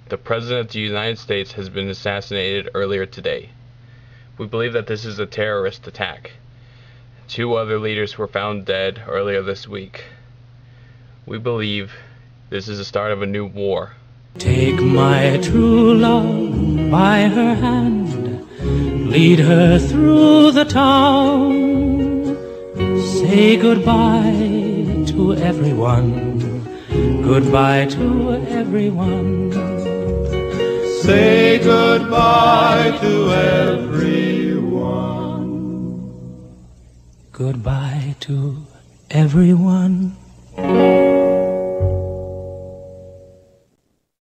The President of the United States has been assassinated earlier today. We believe that this is a terrorist attack. 2 other leaders were found dead earlier this week. We believe this is the start of a new war. Take my true love by her hand, lead her through the town. Say goodbye to everyone, goodbye to everyone. Say goodbye to everyone. Goodbye to everyone.